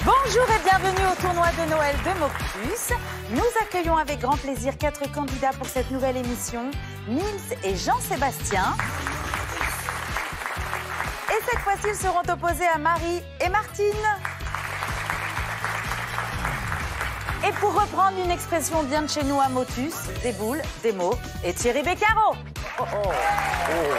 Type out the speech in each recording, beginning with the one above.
Bonjour et bienvenue au tournoi de Noël de Moctus. Nous accueillons avec grand plaisir 4 candidats pour cette nouvelle émission, Nils et Jean-Sébastien. Et cette fois-ci, ils seront opposés à Marie et Martine. Et pour reprendre une expression bien de chez nous à Motus, des boules, des mots et Thierry Beccaro. Oh, oh. Oh.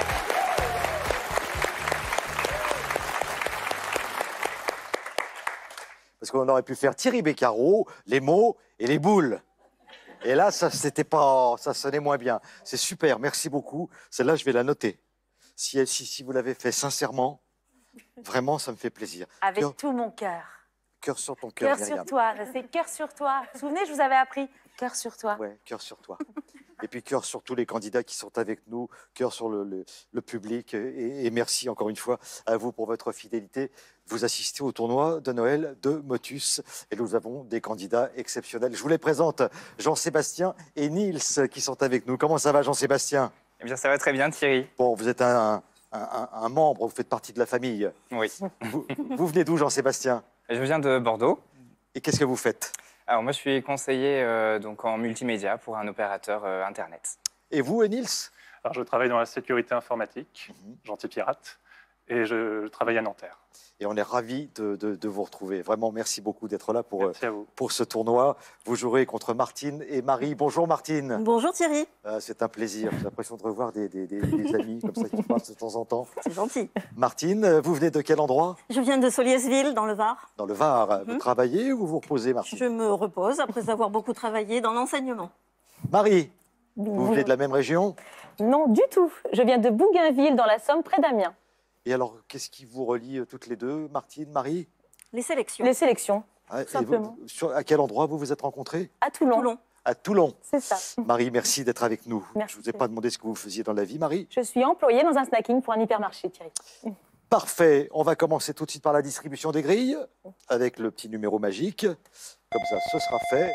Parce qu'on aurait pu faire Thierry Beccaro, les mots et les boules. Et là, ça sonnait moins bien. C'est super, merci beaucoup. Celle-là, je vais la noter. Si vous l'avez fait sincèrement, vraiment, ça me fait plaisir. Avec tout mon cœur. Cœur sur ton cœur, Cœur sur toi, c'est cœur sur toi. Vous vous souvenez, je vous avais appris cœur sur toi. Ouais, cœur sur toi. Et puis cœur sur tous les candidats qui sont avec nous, cœur sur le public. Et merci encore une fois à vous pour votre fidélité. Vous assistez au tournoi de Noël de Motus et nous avons des candidats exceptionnels. Je vous les présente, Jean-Sébastien et Nils qui sont avec nous. Comment ça va, Jean-Sébastien? Eh bien, ça va très bien, Thierry. Bon, vous êtes un membre, vous faites partie de la famille. Oui. Vous venez d'où, Jean-Sébastien? Je viens de Bordeaux. Et qu'est-ce que vous faites? Alors, moi, je suis conseiller donc en multimédia pour un opérateur Internet. Et vous, Nils? Alors, je travaille dans la sécurité informatique, gentil pirate, et je travaille à Nanterre. Et on est ravis de vous retrouver. Vraiment, merci beaucoup d'être là pour ce tournoi. Vous jouerez contre Martine et Marie. Bonjour Martine. Bonjour Thierry. C'est un plaisir. J'ai l'impression de revoir des amis comme ça qui passent de temps en temps. C'est gentil. Martine, vous venez de quel endroit? Je viens de Soliesville, dans le Var. Dans le Var. Vous travaillez ou vous vous reposez, Martine? Je me repose après avoir beaucoup travaillé dans l'enseignement. Marie, vous venez de la même région? Non, du tout. Je viens de Bougainville, dans la Somme, près d'Amiens. Et alors, qu'est-ce qui vous relie toutes les deux, Martine, Marie? Les sélections. Les sélections, Ah, tout simplement. À quel endroit vous vous êtes rencontrés? À Toulon. Toulon. À Toulon. C'est ça. Marie, merci d'être avec nous. Merci. Je ne vous ai pas demandé ce que vous faisiez dans la vie, Marie. Je suis employée dans un snacking pour un hypermarché, Thierry. Parfait. On va commencer tout de suite par la distribution des grilles avec le petit numéro magique. Comme ça, ce sera fait.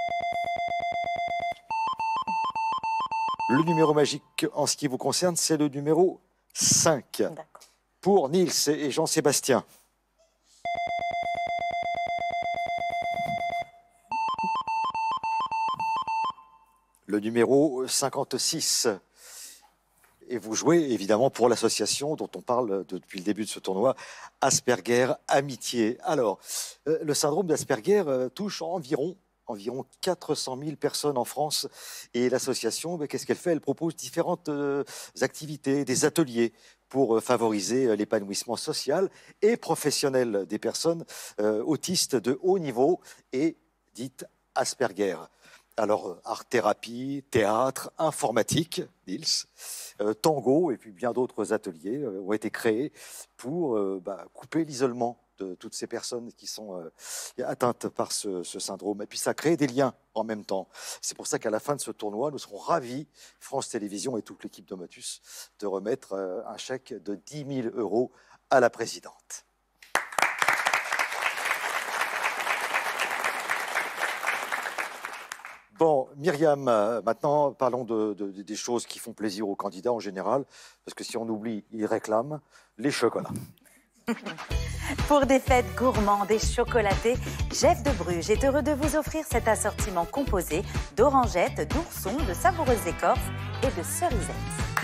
Le numéro magique, en ce qui vous concerne, c'est le numéro 5. D'accord. Pour Nils et Jean-Sébastien. Le numéro 56. Et vous jouez évidemment pour l'association dont on parle depuis le début de ce tournoi, Asperger Amitié. Alors, le syndrome d'Asperger touche environ 400 000 personnes en France. Et l'association, qu'est-ce qu'elle fait? Elle propose différentes activités, des ateliers pour favoriser l'épanouissement social et professionnel des personnes autistes de haut niveau et dites Asperger. Alors, art-thérapie, théâtre, informatique, Nils, tango et puis bien d'autres ateliers ont été créés pour couper l'isolement de toutes ces personnes qui sont atteintes par ce syndrome. Et puis ça crée des liens en même temps. C'est pour ça qu'à la fin de ce tournoi, nous serons ravis, France Télévisions et toute l'équipe de Motus, de remettre un chèque de 10 000 € à la présidente. Bon, Myriam, maintenant parlons des choses qui font plaisir aux candidats en général, parce que si on oublie, ils réclament les chocolats. Pour des fêtes gourmandes et chocolatées, Jeff de Bruges est heureux de vous offrir cet assortiment composé d'orangettes, d'oursons, de savoureuses écorces et de cerisettes.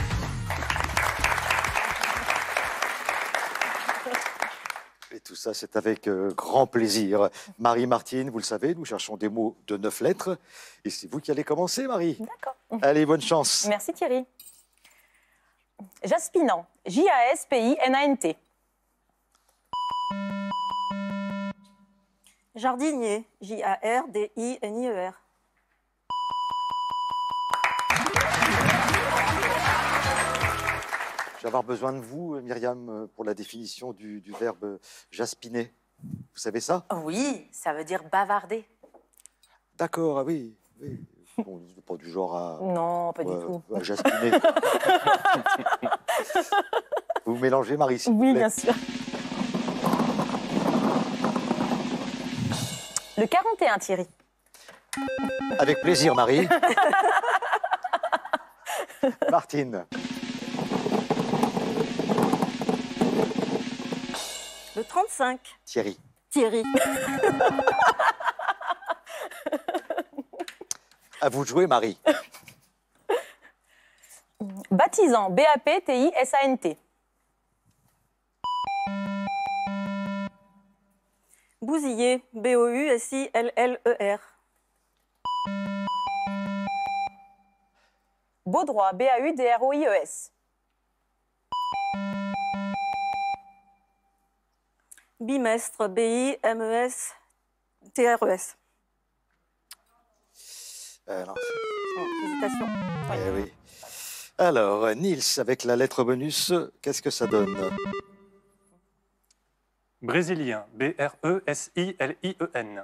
Et tout ça, c'est avec grand plaisir. Marie-Martine, vous le savez, nous cherchons des mots de 9 lettres. Et c'est vous qui allez commencer, Marie. D'accord. Allez, bonne chance. Merci, Thierry. Jaspinant. J-A-S-P-I-N-A-N-T. Jardinier. J-A-R-D-I-N-I-E-R. Je vais avoir besoin de vous, Myriam, pour la définition du verbe jaspiner. Vous savez ça? Oui, ça veut dire bavarder. D'accord, ah oui. Bon, pas du genre à... Non, pas du tout. À jaspiner. Vous mélangez, Marie, s'il vous Oui, plaît. bien sûr. Le 41, Thierry. Avec plaisir, Marie. Martine. Le 35. Thierry. Thierry. À vous de jouer, Marie. Baptisant, B-A-P-T-I-S-A-N-T. Bousiller, B-O-U-S-I-L-L-E-R. Baudroie, B-A-U-D-R-O-I-E-S. Bimestre, B-I-M-E-S-T-R-E-S. Non, Hésitation. eh oui. Alors, Nils, avec la lettre bonus, qu'est-ce que ça donne? Brésilien, B-R-E-S-I-L-I-E-N.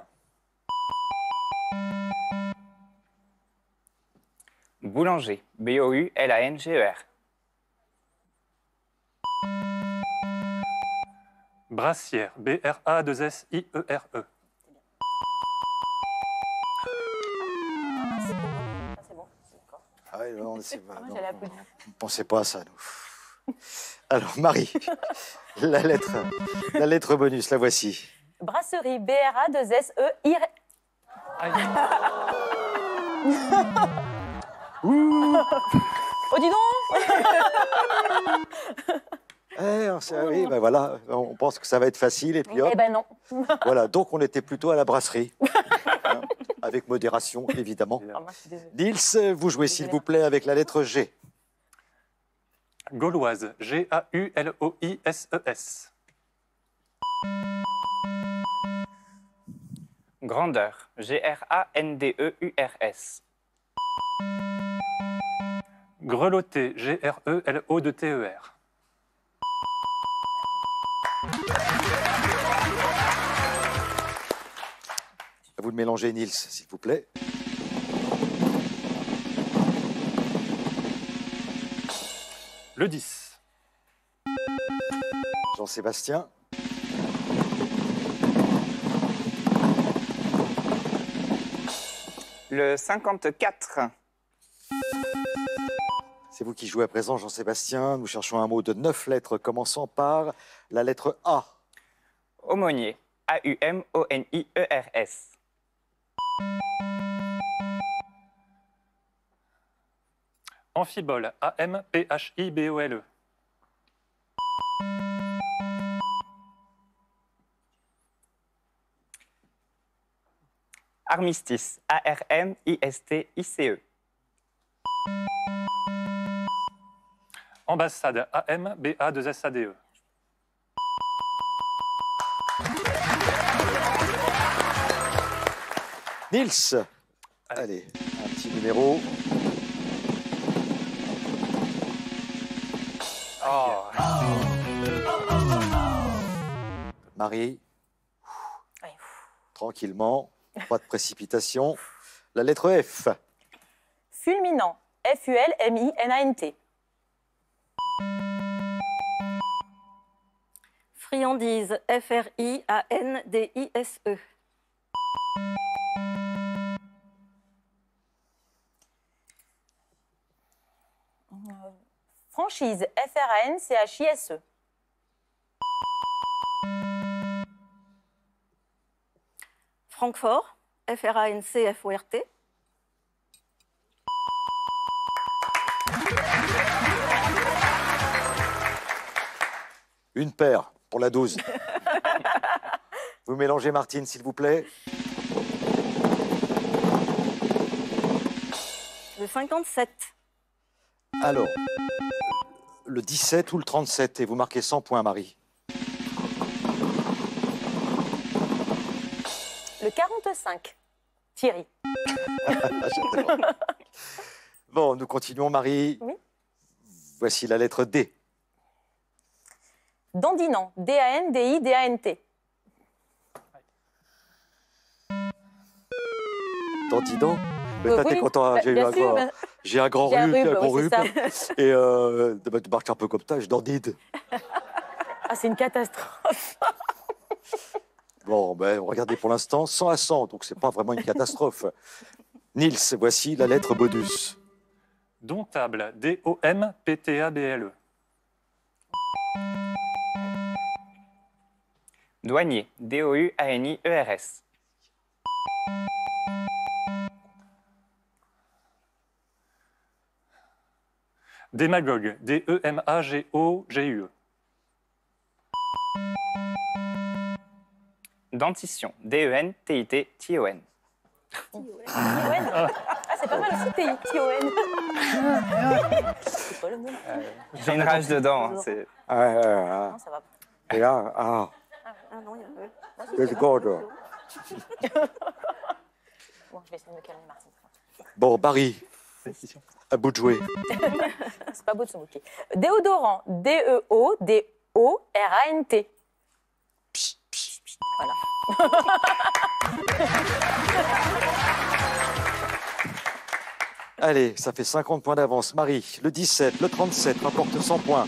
Boulanger, B-O-U-L-A-N-G-E-R. Brassière, B-R-A-2-S-I-E-R-E. C'est bon, c'est d'accord. Ah oui, non, Moi, j'allais applaudir. on ne pensait pas à ça, nous. Alors, Marie, la lettre bonus, la voici. Brasserie, B-R-A-2-S-E-I-R... Oh, dis donc. Oui, ben voilà, on pense que ça va être facile, et puis hop, Eh ben non. voilà. Donc, on était plutôt à la brasserie, hein, avec modération, évidemment. Oh, moi, je suis désolée. Nils, vous jouez, s'il vous plaît, avec la lettre G. Gauloise, G-A-U-L-O-I-S-E-S. Grandeur, G-R-A-N-D-E-U-R-S. Grelotté, G-R-E-L-O-T-E-R. À vous de mélanger, Nils, s'il vous plaît. Le 10. Jean-Sébastien. Le 54. C'est vous qui jouez à présent, Jean-Sébastien. Nous cherchons un mot de 9 lettres, commençant par la lettre A. Aumônier, A-U-M-O-N-I-E-R-S. Amphibole, A-M-P-H-I-B-O-L-E. Armistice, A-R-M-I-S-T-I-C-E. Ambassade, A-M-B-A-2-S-A-D-E. Nils. Allez, un petit numéro. Oh. Marie, Ouais. tranquillement, pas de précipitation. La lettre F. Fulminant, F-U-L-M-I-N-A-N-T. Friandise, F-R-I-A-N-D-I-S-E. Franchise, F-R-A-N-C-H-I-S-E. Francfort, F-R-A-N-C-F-O-R-T. Une paire pour la 12. Vous mélangez, Martine, s'il vous plaît. Le 57. Alors, le 17 ou le 37, et vous marquez 100 points, Marie. Le 45. Thierry. J'adore. Bon, nous continuons, Marie. Oui. Voici la lettre D. Dandinant, D-A-N-D-I-D-A-N-T. Dandinant. Mais Oui, t'es content, hein, bien sûr, mais- j'ai un grand J'ai un rhume, rhume, un gros oui, rhume. c'est Et tu marques un peu comme ça, je dandine. Ah, c'est une catastrophe. Bon, ben, regardez pour l'instant, 100 à 100, donc c'est pas vraiment une catastrophe. Nils, voici la lettre bonus. Domptable, D-O-M-P-T-A-B-L-E. Douanier, D-O-U-A-N-I-E-R-S. Démagogue, D-E-M-A-G-O-G-U-E. Dentition, D-E-N-T-I-T-T-O-N. Ah, c'est pas mal aussi, T-I-T-O-N. C'est quoi le mot? J'ai une rage dedans. Hein, c'est... Non, ça va pas. Et là, Ah non, il y a... good God. Bon, je vais essayer de me calmer, Martine. Bon, Barry, à bout de jouer. C'est pas beau de se moquer. Déodorant, D-E-O-D-O-R-A-N-T. Voilà. Allez, ça fait 50 points d'avance. Marie, le 17, le 37 rapporte 100 points.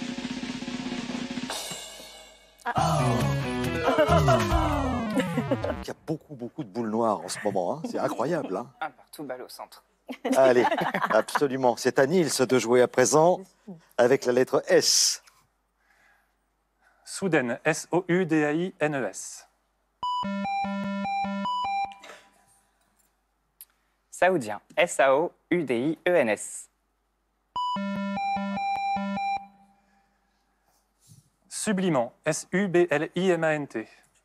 Il y a beaucoup de boules noires en ce moment. Hein. C'est incroyable. Hein. Un partout, balle au centre. Allez, absolument. C'est à Niels de jouer à présent avec la lettre S. Soudaine, S-O-U-D-A-I-N-E-S. Saoudien, S-A-O-U-D-I-E-N-S. Sublimant, S-U-B-L-I-M-A-N-T.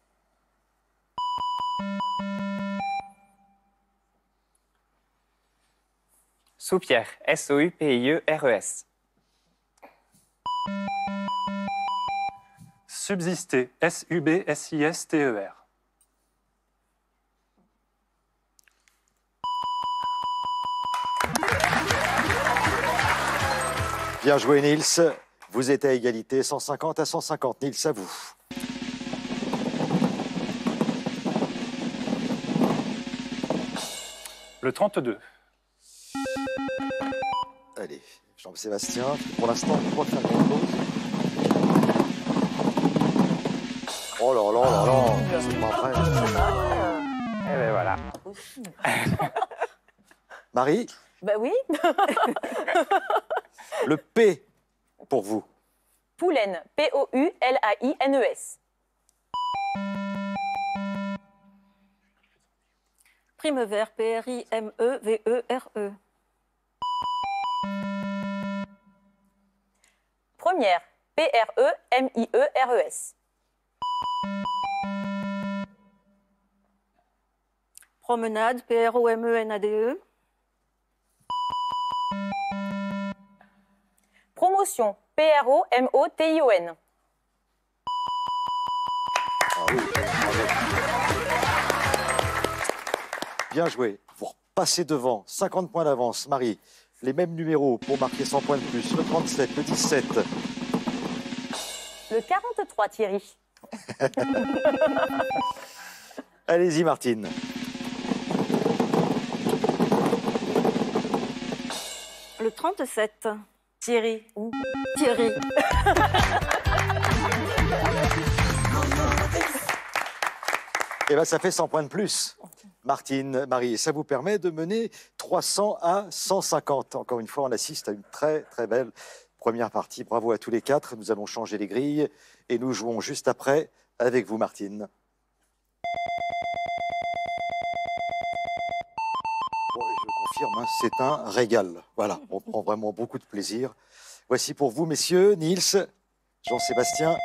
Soupière, S-O-U-P-I-E-R-E-S. Subsister, S-U-B-S-I-S-T-E-R. Bien joué, Niels. Vous êtes à égalité, 150 à 150. Niels, à vous. Le 32. Allez, Jean-Sébastien, pour l'instant, on va faire quelque chose. Oh là là là là, c'est pas vrai. Et ben voilà. Marie, Bah oui. le P pour vous. Poulaine, P-O-U-L-A-I-N-E-S. Primevère, P-R-I-M-E-V-E-R-E. Première, P-R-E-M-I-E-R-E-S. Promenade, P-R-O-M-E-N-A-D-E. Promotion, P-R-O-M-O-T-I-O-N. Ah oui, bravo. Bien joué. Vous repassez devant. 50 points d'avance. Marie, les mêmes numéros pour marquer 100 points de plus. Le 37, le 17. Le 43, Thierry. Allez-y, Martine. Le 37. Thierry. Thierry. Eh bien, ça fait 100 points de plus. Martine, Marie, ça vous permet de mener 300 à 150. Encore une fois, on assiste à une très belle première partie. Bravo à tous les quatre. Nous allons changer les grilles et nous jouons juste après avec vous, Martine. Bon, je confirme, hein, c'est un régal. Voilà, on prend vraiment beaucoup de plaisir. Voici pour vous, messieurs, Niels, Jean-Sébastien.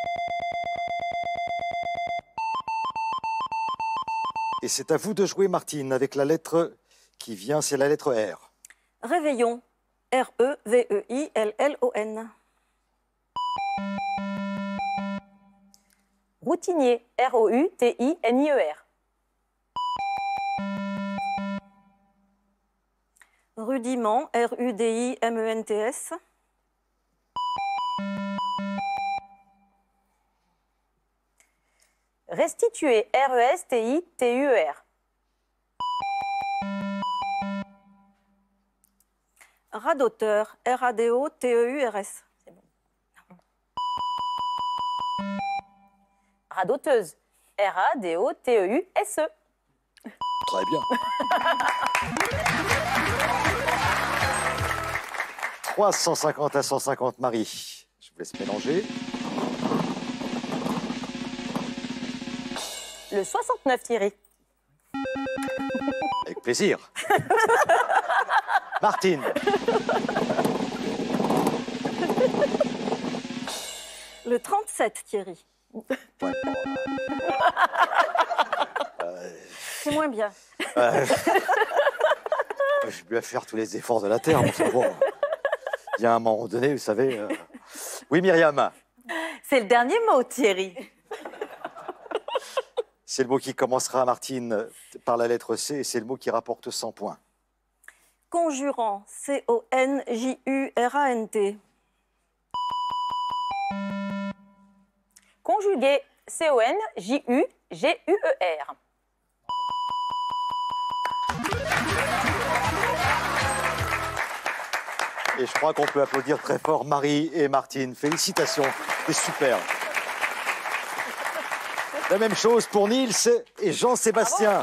Et c'est à vous de jouer, Martine, avec la lettre qui vient, c'est la lettre R. Réveillon, R-E-V-E-I-L-L-O-N. Routinier, R-O-U-T-I-N-I-E-R. Rudiment, R-U-D-I-M-E-N-T-S. Restituer, R-E-S-T-I-T-U-E-R. Radoteur, R-A-D-O-T-E-U-R-S. C'est bon. Radoteuse, R-A-D-O-T-E-U-S-E. Très bien. 350 à 150, Marie. Je vous laisse mélanger. Le 69, Thierry. Avec plaisir. Martine. Le 37, Thierry. Ouais, bon, C'est moins bien. je vais faire tous les efforts de la terre. Mais c'est bon. Il y a un moment donné, vous savez. Oui, Myriam. C'est le dernier mot, Thierry. C'est le mot qui commencera, Martine, par la lettre C, et c'est le mot qui rapporte 100 points. Conjurant. C-O-N-J-U-R-A-N-T. Conjugué. C-O-N-J-U-G-U-E-R. Et je crois qu'on peut applaudir très fort Marie et Martine. Félicitations, c'est super. La même chose pour Niels et Jean-Sébastien.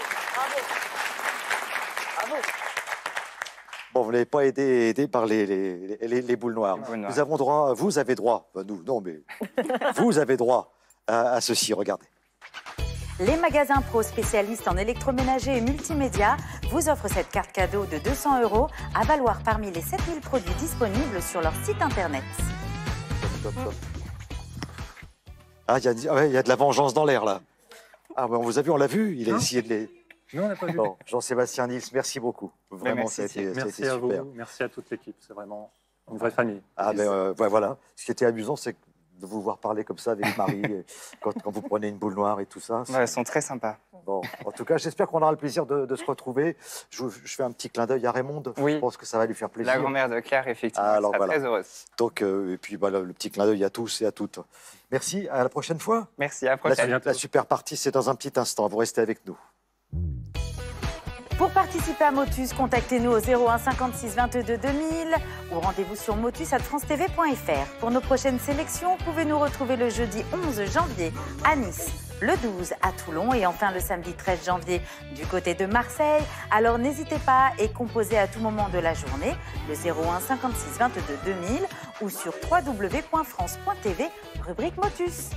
Bon, vous n'avez pas été aidé par les boules noires. Nous avons droit, vous avez droit, enfin, nous, non, mais vous avez droit à ceci, regardez. Les magasins pro spécialistes en électroménager et multimédia vous offrent cette carte cadeau de 200 € à valoir parmi les 7000 produits disponibles sur leur site internet. Top, top. Ah, il y a de la vengeance dans l'air, là. Ah, on vous a vu, on l'a vu, il a essayé de les... Non, on n'a pas vu. Bon, Jean-Sébastien Niels, merci beaucoup. Vraiment, merci, ça a été Merci à super. vous, merci à toute l'équipe. C'est vraiment une vraie famille. Ah, ben voilà. Ce qui était amusant, c'est de vous voir parler comme ça avec Marie, quand vous prenez une boule noire et tout ça. Ouais, elles sont très sympas. Bon, en tout cas, j'espère qu'on aura le plaisir de se retrouver. Je fais un petit clin d'œil à Raymonde. Oui. Je pense que ça va lui faire plaisir. La grand-mère de Claire, effectivement, Ah, elle alors sera voilà. très heureuse. Donc, et puis voilà, le petit clin d'œil à tous et à toutes. Merci, à la prochaine fois. Merci, à la prochaine. La super partie, c'est dans un petit instant. Vous restez avec nous. Pour participer à Motus, contactez-nous au 01 56 22 2000 ou rendez-vous sur motus@francetv.fr. Pour nos prochaines sélections, vous pouvez nous retrouver le jeudi 11 janvier à Nice, le 12 à Toulon et enfin le samedi 13 janvier du côté de Marseille. Alors n'hésitez pas et composez à tout moment de la journée le 01 56 22 2000 ou sur www.france.tv, rubrique Motus.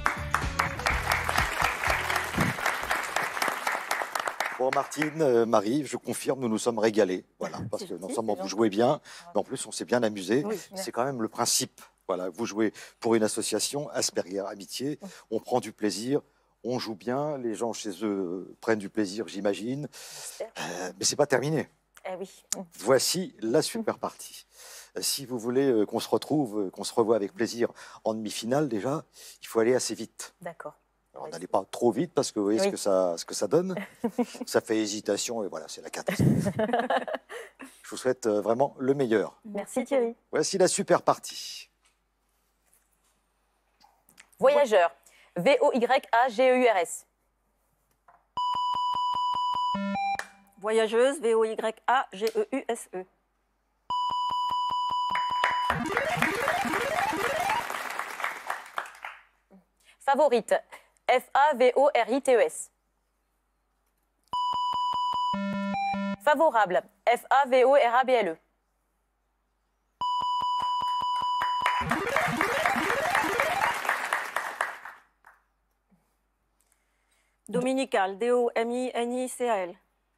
Bon, Martine, Marie, je confirme, nous nous sommes régalés. Voilà, parce que non seulement vous jouez bien, mais en plus on s'est bien amusé. Oui, c'est quand même le principe. Voilà, vous jouez pour une association, Asperger Amitié. On prend du plaisir, on joue bien, les gens chez eux prennent du plaisir, j'imagine. Mais c'est pas terminé. Eh oui. Voici la super partie. Si vous voulez qu'on se retrouve, qu'on se revoie avec plaisir en demi-finale, déjà, il faut aller assez vite. D'accord. Alors, n'allez pas trop vite parce que vous voyez Oui. ce que ça donne. Ça fait hésitation et voilà, c'est la catastrophe. Je vous souhaite vraiment le meilleur. Merci Thierry. Voici la super partie. Voyageur. V-O-Y-A-G-E-U-R-S. Voyageuse. V-O-Y-A-G-E-U-S-E. Favorite. F-A-V-O-R-I-T-E-S. Favorable. F-A-V-O-R-A-B-L-E. Dominical. D-O-M-I-N-I-C-A-L.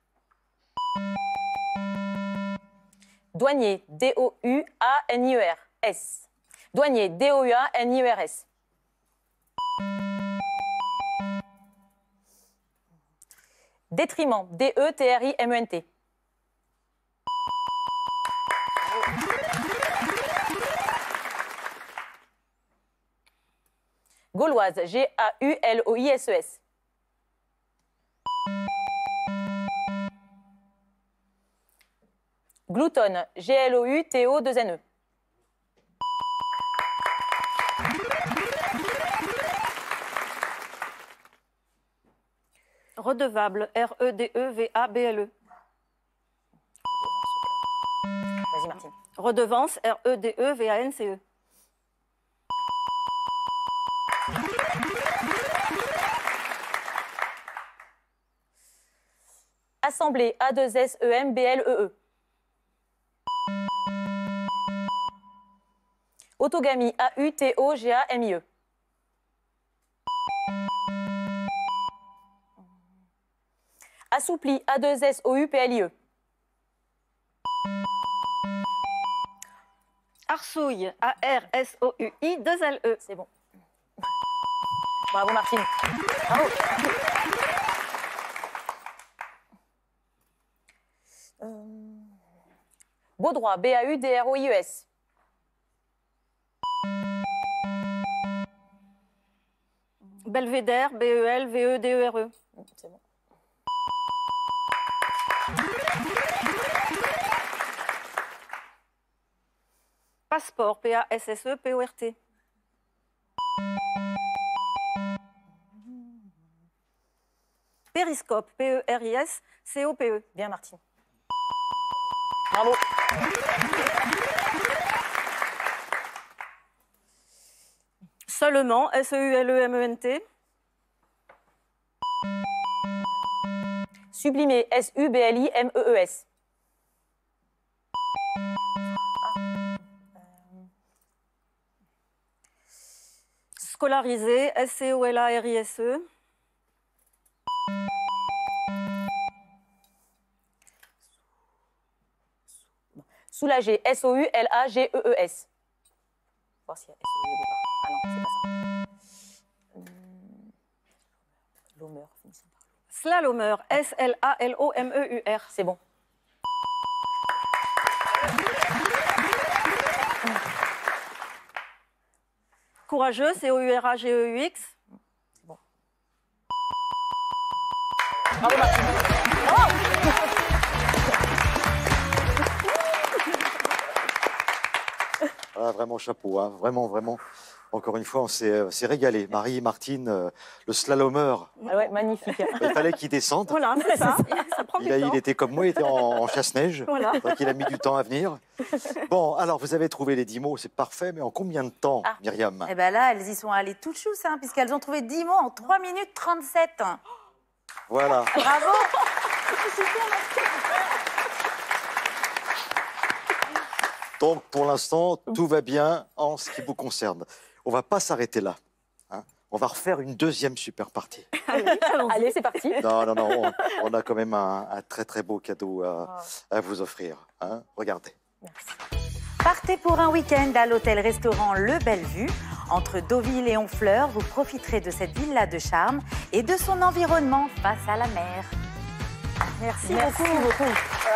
Douanier. D-O-U-A-N-I-E-R-S. Douanier. D-O-U-A-N-I-E-R-S. Détriment. D-E-T-R-I-M-E-N-T. Gauloise. G-A-U-L-O-I-S-E-S. Gloutonne. G-L-O-U-T-O-2-N-E. Redevable. R-E-D-E-V-A-B-L-E. Vas-y, Martine. Redevance. R-E-D-E-V-A-N-C-E. Assemblée. A-2-S-E-M-B-L-E-E. Autogamie. A-U-T-O-G-A-M-I-E. Assoupli, A2SOUPLIE. Arsouille, ARSOUI, 2LE. C'est bon. Bravo Martine. Bravo. Baudroy, BAUDROIES. Belvédère, BELVEDERE. C'est bon. Passeport, PASSE, PORT. Périscope, PERIS, COPE. Bien Martine. Bravo. Seulement, SEULEMENT. Sublimé, SUBLIMEES. Scolarisé, SCOLARISE. Soulagé, SOULAGEEES. Voir s'il y a SOU au départ. Ah non, c'est pas ça. Lomeur, finissons par Slalomer, SLALOMEUR. C'est bon. Courageux, COURAGEUX. Bravo Martine. Ah, vraiment chapeau, hein. Vraiment, vraiment. Encore une fois, on s'est régalé. Marie, Martine, le slalomeur. Ah ouais, magnifique. Il fallait qu'il descende. Voilà, c'est ça. Ça prend du temps. Il était comme moi, il était en chasse-neige. Voilà. Donc il a mis du temps à venir. Bon, alors vous avez trouvé les 10 mots, c'est parfait, mais en combien de temps, Myriam? Eh bien là, elles y sont allées toutes chousses, hein, puisqu'elles ont trouvé 10 mots en 3 minutes 37. Voilà. Bravo. Donc pour l'instant, tout va bien en ce qui vous concerne. On va pas s'arrêter là, hein. On va refaire une deuxième super partie. Allez, c'est parti. Non, on a quand même un très très beau cadeau à vous offrir, hein. Regardez. Partez pour un week-end à l'hôtel-restaurant Le Bellevue. Entre Deauville et Honfleur, vous profiterez de cette villa de charme et de son environnement face à la mer. Merci Merci beaucoup.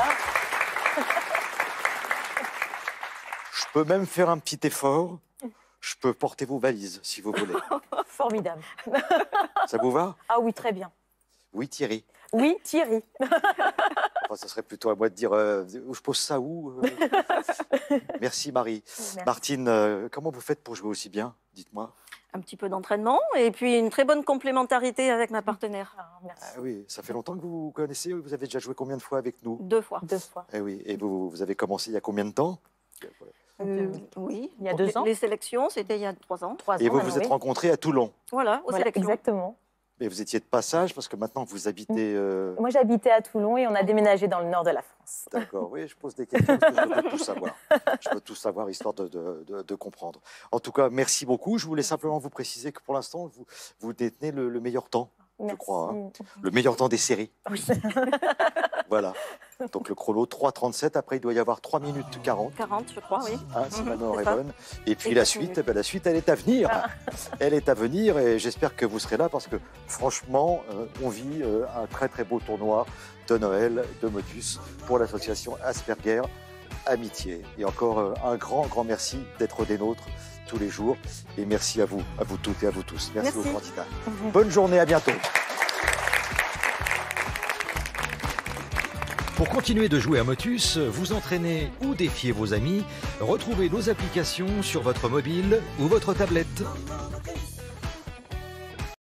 Je peux même faire un petit effort. Je peux porter vos valises, si vous voulez. Formidable. Ça vous va? Ah oui, très bien. Oui, Thierry. Oui, Thierry. Enfin, ça serait plutôt à moi de dire où je pose ça où. Merci, Marie. Merci. Martine, comment vous faites pour jouer aussi bien? Dites-moi. Un petit peu d'entraînement et puis une très bonne complémentarité avec ma partenaire. Ah, merci. Ah oui, ça fait longtemps que vous vous connaissez. Vous avez déjà joué combien de fois avec nous? 2 fois. 2 fois. Eh oui, et vous avez commencé il y a combien de temps? Oui. Il y a Pour 2 ans. Les sélections, c'était il y a 3 ans. 3 ans. Et vous vous maintenant, êtes oui. rencontrés à Toulon. Voilà, aux Voilà, sélections. exactement. Mais vous étiez de passage parce que maintenant vous habitez. Moi, j'habitais à Toulon et on a déménagé dans le nord de la France. D'accord, oui, je pose des questions parce que je veux tout savoir. Je veux tout savoir histoire de comprendre. En tout cas, merci beaucoup. Je voulais simplement vous préciser que pour l'instant, vous détenez le meilleur temps, Merci. je crois. Hein. Le meilleur temps des séries. Oui. Voilà. Donc le chrono 3,37. Après, il doit y avoir 3 minutes 40. 40, je crois, oui. Hein, si ma mémoire c'est est ça. bonne. Et puis Et la 4 suite, minutes. la suite, elle est à venir. Elle est à venir et j'espère que vous serez là parce que franchement, on vit un très très beau tournoi de Noël de Motus pour l'association Asperger Amitié. Et encore un grand merci d'être des nôtres tous les jours. Et merci à vous toutes et à vous tous. Merci aux candidats. Bonne journée, à bientôt. Pour continuer de jouer à Motus, vous entraîner ou défier vos amis, retrouvez nos applications sur votre mobile ou votre tablette.